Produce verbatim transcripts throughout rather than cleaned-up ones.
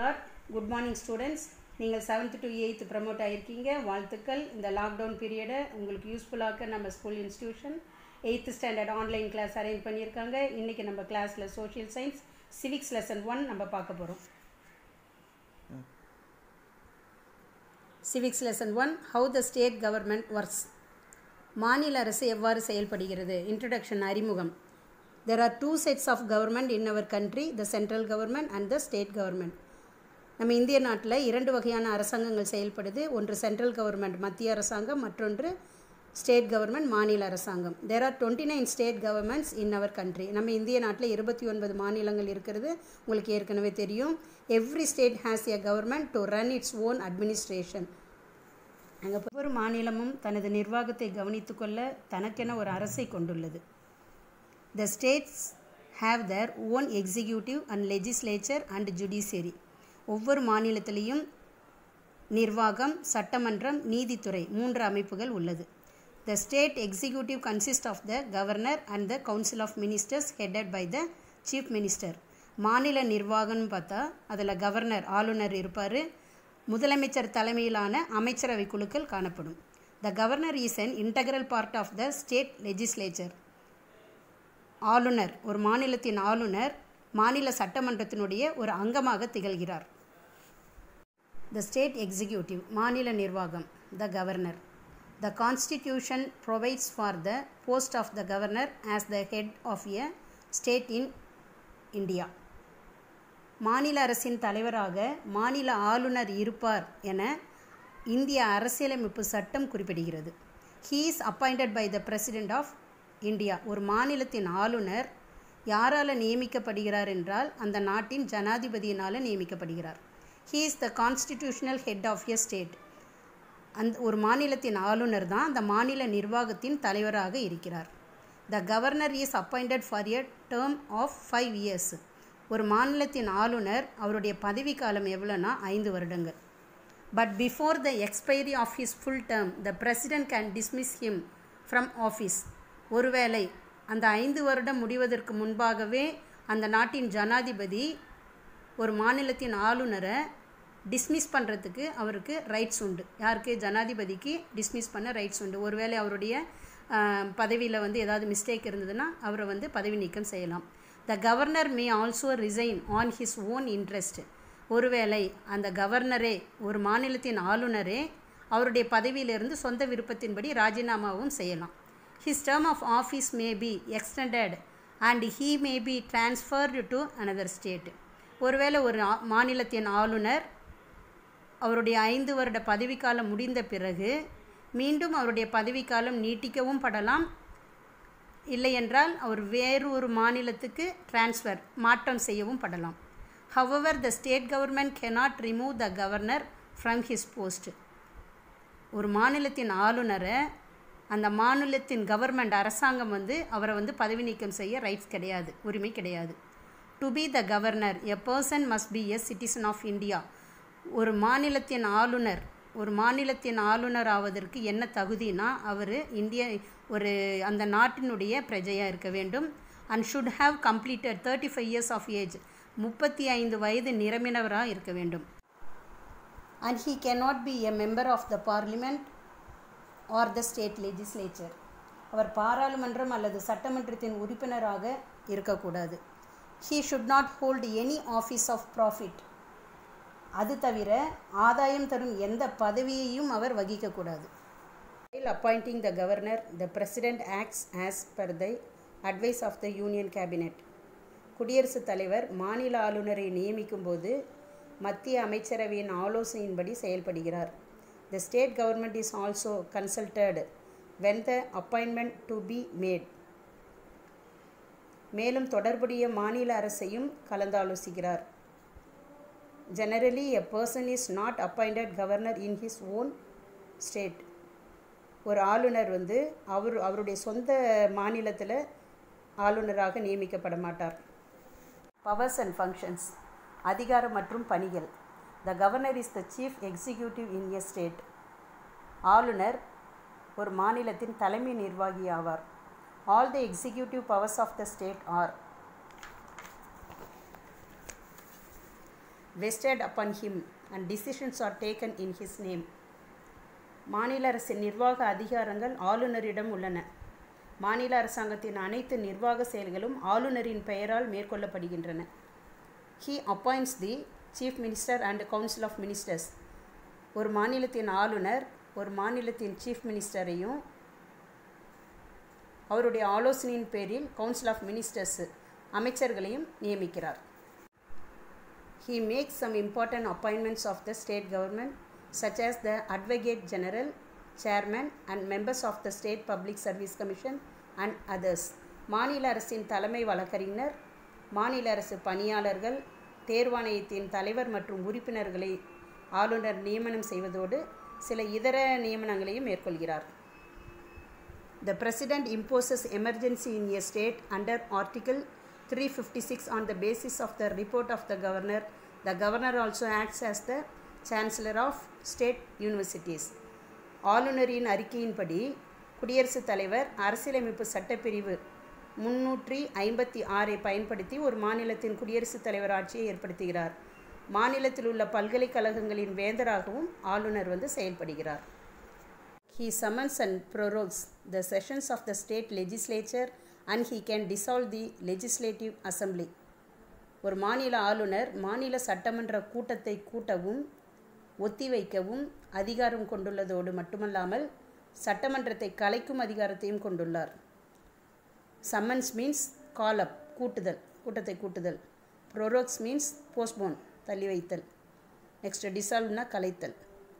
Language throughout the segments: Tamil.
Lord. Good morning students. நீங்கள் seventh to eighth promote ஆயிருக்கீங்க. வாழ்த்துக்கள். இந்த லாக்டவுன் பீரியடை உங்களுக்கு யூஸ்ஃபுல்லாக நம்ம school institution eighth standard online class arrange பண்ணியிருக்காங்க. இன்றைக்கி நம்ம கிளாஸில் social science civics lesson one நம்ம பார்க்க போகிறோம். Civics lesson one, how the state government works. மாநில அரசு எவ்வாறு செயல்படுகிறது. இன்ட்ரடக்ஷன், அறிமுகம். There are two sets of government in our country, the central government and the state government. நம்ம இந்திய நாட்டில் இரண்டு வகையான அரசாங்கங்கள் செயல்படுது. ஒன்று சென்ட்ரல் கவர்மெண்ட் மத்திய அரசாங்கம், மற்றொன்று ஸ்டேட் கவர்மெண்ட் மாநில அரசாங்கம். There are twenty-nine state governments in our country. நம்ம இந்திய நாட்டில் இருபத்தி ஒன்பது மாநிலங்கள் இருக்கிறது. உங்களுக்கு ஏற்கனவே தெரியும். Every state has a government to run its own administration. அங்கே ஒவ்வொரு மாநிலமும் தனது நிர்வாகத்தை கவனித்து கொள்ள தனக்கென ஒரு அரசை கொண்டுள்ளது. The states have their own executive and legislature and judiciary. ஒவ்வொரு மாநிலத்திலையும் நிர்வாகம், சட்டமன்றம், நீதித்துறை மூன்று அமைப்புகள் உள்ளது. The state executive consists of the governor and the council of ministers headed by the chief minister. மாநில நிர்வாகம்னு பார்த்தா அதில் கவர்னர், ஆளுநர் இருப்பார். முதலமைச்சர் தலைமையிலான அமைச்சரவை குழுக்கள் காணப்படும். The governor is an integral part of the state legislature. ஆளுநர், ஒரு மாநிலத்தின் ஆளுநர் மாநில சட்டமன்றத்தினுடைய ஒரு அங்கமாக திகழ்கிறார். த ஸ்டேட் எக்ஸிக்யூட்டிவ், மாநில நிர்வாகம். The governor. The constitution provides for the post of the governor as the head of a state in India. மாநில அரசின் தலைவராக மாநில ஆளுநர் இருப்பார் என இந்திய அரசியலமைப்பு சட்டம் குறிப்பிடுகிறது. He is appointed by the president of India. ஒரு மாநிலத்தின் ஆளுநர் யாரால் நியமிக்கப்படுகிறார் என்றால் அந்த நாட்டின் ஜனாதிபதியினால் நியமிக்கப்படுகிறார். He is the constitutional head of a state. அந்த ஒரு மாநிலத்தின் ஆளுநர் தான் அந்த மாநில நிர்வாகத்தின் தலைவராக இருக்கிறார். The governor is appointed for a term of five years. ஒரு மாநிலத்தின் ஆளுநர் அவருடைய பதவி காலம் எவ்வளோனா ஐந்து வருடங்கள். But before the expiry of his full term the president can dismiss him from office. ஒருவேளை அந்த ஐந்து வருடம் முடிவதற்கு முன்பாகவே அந்த நாட்டின் ஜனாதிபதி ஒரு மாநிலத்தின் ஆளுநரை டிஸ்மிஸ் பண்ணுறதுக்கு அவருக்கு ரைட்ஸ் உண்டு. யாருக்கு? ஜனாதிபதிக்கு டிஸ்மிஸ் பண்ண ரைட்ஸ் உண்டு. ஒருவேளை அவருடைய பதவியில் வந்து ஏதாவது மிஸ்டேக் இருந்ததுன்னா அவரை வந்து பதவி நீக்கம் செய்யலாம். The governor may also resign on his own interest. ஒருவேளை அந்த கவர்னரே, ஒரு மாநிலத்தின் ஆளுநரே அவருடைய பதவியிலிருந்து சொந்த விருப்பத்தின்படி ராஜினாமாவும் செய்யலாம். His term of office may be extended and he may be transferred to another state. ஒருவேளை ஒரு மாநிலத்தின் ஆளுநர் அவருடைய ஐந்து வருட பதவிக்காலம் முடிந்த பிறகு மீண்டும் அவருடைய பதவிக்காலம் நீட்டிக்கவும் படலாம். இல்லை என்றால் அவர் வேறு ஒரு மாநிலத்துக்கு டிரான்ஸ்ஃபர், மாற்றம் செய்யவும் படலாம். However, the state government cannot remove the governor from his post. ஒரு மாநிலத்தின் ஆளுநரை அந்த மாநிலத்தின் கவர்மெண்ட், அரசாங்கம் வந்து அவரை வந்து பதவி நீக்கம் செய்ய ரைட்ஸ் கிடையாது, உரிமை கிடையாது. To be the governor a person must be a citizen of India. ஒரு மாநிலத்தின் ஆளுநர் ஒரு மாநிலத்தின் ஆளுநர் ஆவதற்கு என்ன தகுதினா அவர் இந்திய ஒரு அந்த நாட்டினுடைய பிரஜையாக இருக்க வேண்டும். And should have completed thirty five years of age. முப்பத்தி ஐந்து வயது நிரம்பினவராக இருக்க வேண்டும். And he cannot be a member of the parliament or the state legislature. அவர் பாராளுமன்றம் அல்லது சட்டமன்றத்தின் உறுப்பினராக இருக்கக்கூடாது. He should not hold any office of profit. அது தவிர ஆதாயம் தரும் எந்த பதவியையும் அவர் வகிக்கக்கூடாது. While appointing the governor, the president acts as per the advice of the union cabinet. குடியரசுத் தலைவர் மாநில ஆளுநரை நியமிக்கும் போது மத்திய அமைச்சரவையின் ஆலோசனையின்படி செயல்படுகிறார். The state government is also consulted when the appointment to be made. மேலும் தொடர்புடைய மாநில அரசையும் கலந்தாலோசிக்கிறார். Generally, a person is not appointed governor in his own state. ஒரு ஆளுநர் வந்து அவர் அவருடைய சொந்த மாநிலத்தில் ஆளுநராக நியமிக்கப்பட மாட்டார். Powers and functions, அதிகாரம் மற்றும் பணிகள். The governor is the chief executive in a state. ஆளுநர் ஒரு மாநிலத்தின் தலைமை நிர்வாகி ஆவார். All the executive powers of the state are vested upon him and decisions are taken in his name. மாநில அரசின் நிர்வாக அதிகாரங்கள் ஆளுநரிடம் உள்ளன. மாநில அரசாங்கத்தின் அனைத்து நிர்வாக செயல்களும் ஆளுநரின் பெயரால் மேற்கொள்ளப்படுகின்றன. He appoints the Chief Minister and Council of Ministers. ஒரு மாநிலத்தின் ஆளுநர் ஒரு மாநிலத்தின் சீஃப் மினிஸ்டரையும் அவருடைய ஆலோசனையின் பேரில் கவுன்சில் ஆஃப் மினிஸ்டர்ஸ் அமைச்சர்களையும் நியமிக்கிறார். He makes some important appointments of the state government such as the Advocate General, Chairman and members of the State Public Service Commission and others. மாநில அரசின் தலைமை வழக்கறிஞர், மாநில அரசு பணியாளர்கள், தேர்வாணையத்தின் தலைவர் மற்றும் உறுப்பினர்களை ஆளுநர் நியமனம் செய்வதோடு சில இதர நியமனங்களையும் மேற்கொள்கிறார். The President imposes emergency in a state under Article three fifty-six on the basis of the report of the Governor. The Governor also acts as the Chancellor of State Universities. ஆளுநரின் அறிக்கையின்படி குடியரசுத் தலைவர் அரசியலமைப்பு சட்டப்பிரிவு முன்னூற்றி ஐம்பத்தி ஆறை பயன்படுத்தி ஒரு மாநிலத்தின் குடியரசுத் தலைவர் ஆட்சியை ஏற்படுத்துகிறார். மாநிலத்தில் உள்ள பல்கலைக்கழகங்களின் வேந்தராகவும் ஆளுநர் வந்து செயல்படுகிறார். He summons and prorogues the sessions of the state legislature and he can dissolve the legislative assembly. ஒரு மாநில ஆளுநர் மாநில சட்டமன்ற கூட்டத்தை கூட்டவும் ஒத்திவைக்கவும் அதிகாரம் கொண்டுள்ளதோடு மட்டுமல்லாமல் சட்டமன்றத்தை கலைக்கும் அதிகாரத்தையும் கொண்டுள்ளார். சம்மன்ஸ் மீன்ஸ் கால் அப் கூட்டுதல், கூட்டத்தை கூட்டுதல். ப்ரோரோக்ஸ் மீன்ஸ் போஸ்ட்போன் தள்ளி வைத்தல். நெக்ஸ்ட் டிசால்வ்னா கலைத்தல்.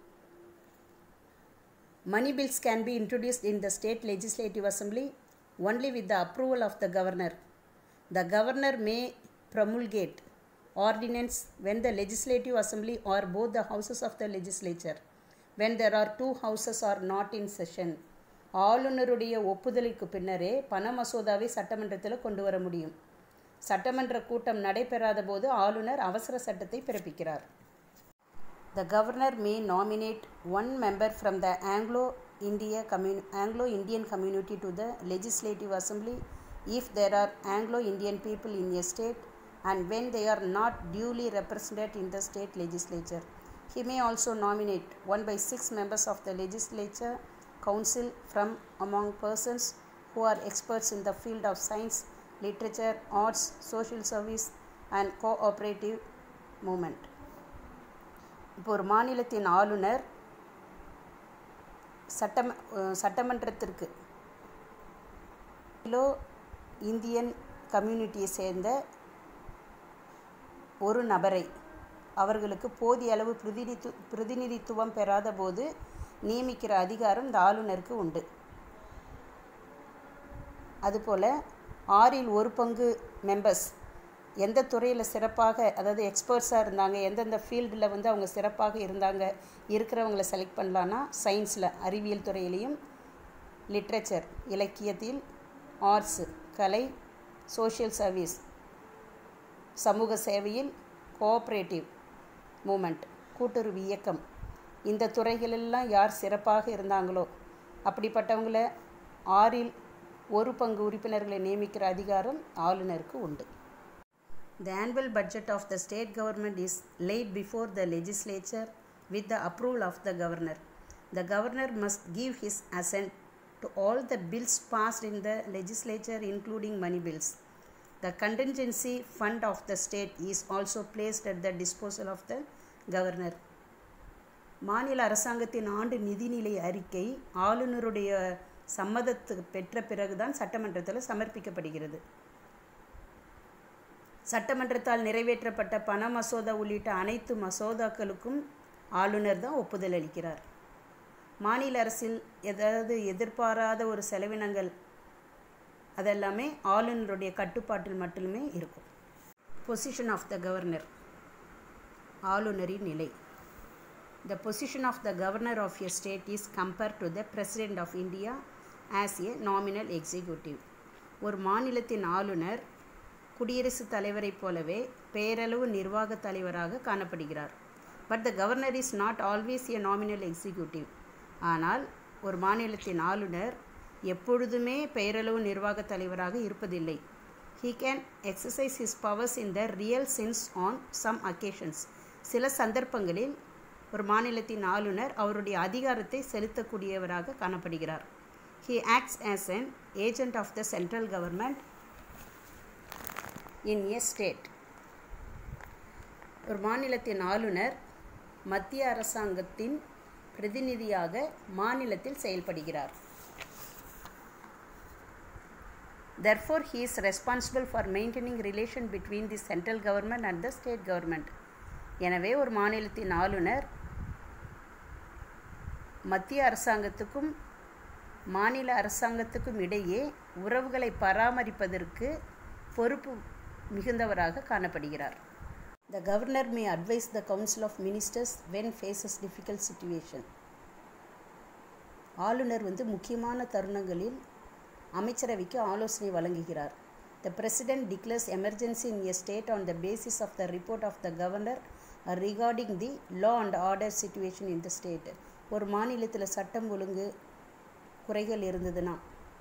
Money bills can be introduced in the state legislative assembly only with the approval of the governor. The governor may promulgate ordinance when the legislative assembly or both the houses of the legislature, when there are two houses are not in session. ஆளுநருடைய ஒப்புதலுக்கு பின்னரே பண மசோதாவை சட்டமன்றத்தில் கொண்டு வர முடியும். சட்டமன்ற கூட்டம் நடைபெறாத போது ஆளுநர் அவசர சட்டத்தை பிறப்பிக்கிறார். The governor may nominate one member from the Anglo-India commun- Anglo-Indian community to the Legislative Assembly if there are Anglo-Indian people in a state and when they are not duly represented in the state legislature. He may also nominate one by six members of the legislature council from among persons who are experts in the field of science, literature, arts, social service and cooperative movement. இப்போ ஒரு மாநிலத்தின் ஆளுநர் சட்டம் சட்டமன்றத்திற்கு கிலோ இந்தியன் கம்யூனிட்டியை சேர்ந்த ஒரு நபரை அவர்களுக்கு போதிய அளவு பிரதிநிதி பிரதிநிதித்துவம் பெறாத போது நியமிக்கிற அதிகாரம் இந்த ஆளுநருக்கு உண்டு. அதுபோல் ஆறில் ஒரு பங்கு மெம்பர்ஸ் எந்த துறையில் சிறப்பாக, அதாவது எக்ஸ்பர்ட்ஸாக இருந்தாங்க, எந்தெந்த ஃபீல்டில் வந்து அவங்க சிறப்பாக இருந்தாங்க, இருக்கிறவங்கள செலக்ட் பண்ணலான்னா சயின்ஸில் அறிவியல் துறையிலையும், லிட்ரேச்சர் இலக்கியத்தில், ஆர்ட்ஸு கலை, சோஷியல் சர்வீஸ் சமூக சேவையில், கோஆப்ரேட்டிவ் மூமெண்ட் கூட்டுறவு இயக்கம், இந்த துறைகளெல்லாம் யார் சிறப்பாக இருந்தாங்களோ அப்படிப்பட்டவங்கள ஆறில் ஒரு பங்கு உறுப்பினர்களை நியமிக்கிற அதிகாரம் ஆளுநருக்கு உண்டு. The annual budget of the state government is laid before the legislature with the approval of the governor. The governor must give his assent to all the bills passed in the legislature including money bills. The contingency fund of the state is also placed at the disposal of the governor. மாநில அரசாங்கத்தின் ஆண்டு நிதிநிலை அறிக்கை ஆளுநருடைய சம்மதத்துக்கு பெற்ற பிறகுதான் சட்டமன்றத்தில் சமர்ப்பிக்கப்படுகிறது. சட்டமன்றத்தால் நிறைவேற்றப்பட்ட பண மசோதா உள்ளிட்ட அனைத்து மசோதாக்களுக்கும் ஆளுநர் தான் ஒப்புதல் அளிக்கிறார். மாநில அரசில் ஏதாவது எதிர்பாராத ஒரு செலவினங்கள் அதெல்லாமே ஆளுநருடைய கட்டுப்பாட்டில் மட்டுமே இருக்கும். பொசிஷன் ஆஃப் த கவர்னர், ஆளுநரின் நிலை. The position of the governor of a state is compared to the President of India as a nominal executive. ஒரு மாநிலத்தின் ஆளுநர் குடியரசுத் தலைவரைப் போலவே பெயரளவு நிர்வாக தலைவராக காணப்படுகிறார். But the governor is not always a nominal executive. ஆனால் ஒரு மாநிலத்தின் ஆளுநர் எப்பொழுதுமே பெயரளவு நிர்வாக தலைவராக இருப்பதில்லை. He can exercise his powers in the real sense on some occasions. சில சந்தர்ப்பங்களில் ஒரு மாநிலத்தின் ஆளுநர் அவருடைய அதிகாரத்தை செலுத்தக்கூடியவராக காணப்படுகிறார். He acts as an agent of the central government in a state. ஒரு மாநிலத்தின் ஆளுநர் மத்திய அரசாங்கத்தின் பிரதிநிதியாக மாநிலத்தில் செயல்படுகிறார். Therefore, he is responsible for maintaining relation between the central government and the state government. எனவே ஒரு மாநிலத்தின் ஆளுநர் மத்திய அரசாங்கத்துக்கும் மாநில அரசாங்கத்துக்கும் இடையே உறவுகளை பராமரிப்பதற்கு பொறுப்பு மிகுந்தவராக காணப்படுகிறார். The governor may advise the council of ministers when faces difficult situation. ஆளுநர் வந்து முக்கியமான தருணங்களில் அமைச்சரவைக்கு ஆலோசனை வழங்குகிறார். The president declares emergency in a state on the basis of the report of the governor regarding the law and order situation in the state. ஒரு மாநிலத்தில் சட்டம் ஒழுங்கு குறைகள் இருந்ததுன்னா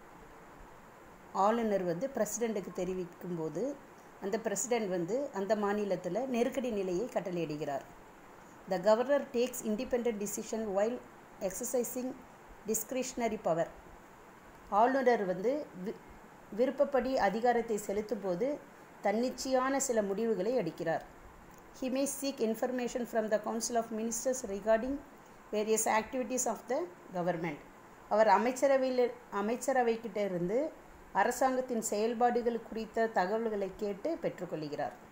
ஆளுநர் வந்து பிரசிடெண்ட்டுக்கு தெரிவிக்கும் போது அந்த பிரசிடெண்ட் வந்து அந்த மாநிலத்தில் நெருக்கடி நிலையை கட்டளையிடுகிறார். The governor takes independent decision while exercising discretionary power. ஆளுநர் வந்து விருப்பப்படி அதிகாரத்தை செலுத்தும் போது தன்னிச்சையான சில முடிவுகளை எடுக்கிறார். He may seek information from the council of ministers regarding various activities of the government. அவர் அமைச்சரவையில் அமைச்சரவைக்கிட்ட இருந்து அரசாங்கத்தின் செயல்பாடுகள் குறித்த தகவல்களை கேட்டு பெற்றுக்கொள்கிறார்.